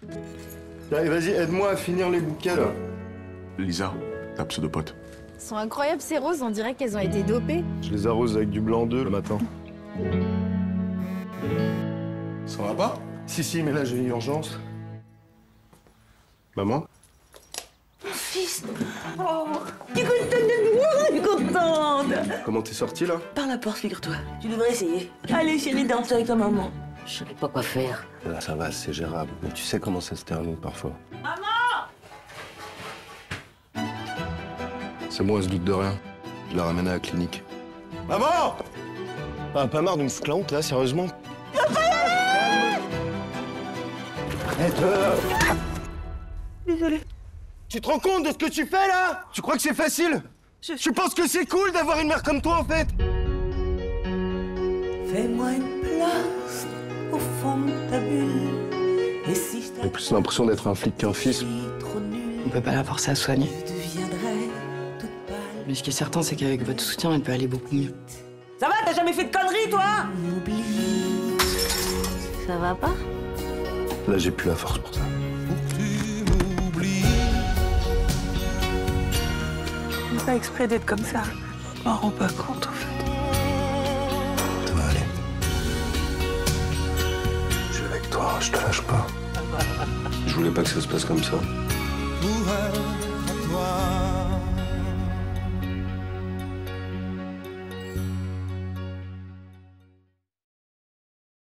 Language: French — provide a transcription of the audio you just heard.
Allez, vas-y, aide-moi à finir les bouquets, là. Lisa, ta pseudopote. Elles sont incroyables ces roses, on dirait qu'elles ont été dopées. Je les arrose avec du blanc d'œuf le matin. Ça va pas? Si, mais là, j'ai une urgence. Maman? Fils. Oh, tu es contente de me voir, je suis contente. Comment t'es sortie, là? Par la porte, figure-toi. Tu devrais essayer. Allez, chérie, danse avec ta maman. Je savais pas quoi faire. Là, ça va, c'est gérable. Mais tu sais comment ça se termine, parfois. Maman! C'est moi, elle se doute de rien. Je la ramène à la clinique. Maman! Ah, pas marre de me foutre la honte, là, sérieusement? Désolée. Tu te rends compte de ce que tu fais, là? Tu crois que c'est facile? Tu penses que c'est cool d'avoir une mère comme toi, en fait? Fais-moi une place au fond de ta bulle. Et si je J'ai plus l'impression d'être un flic qu'un fils. trop nul, On peut pas la forcer à se soigner. je deviendrai toute pâle. Mais ce qui est certain, c'est qu'avec votre soutien, elle peut aller beaucoup mieux. Ça va, t'as jamais fait de conneries, toi? Oublie. Ça va pas? Là, j'ai plus la force pour ça. On fait pas exprès d'être comme ça. Je m'en rends pas compte, en fait. Ça va aller. Je suis avec toi, je te lâche pas. Je voulais pas que ça se passe comme ça.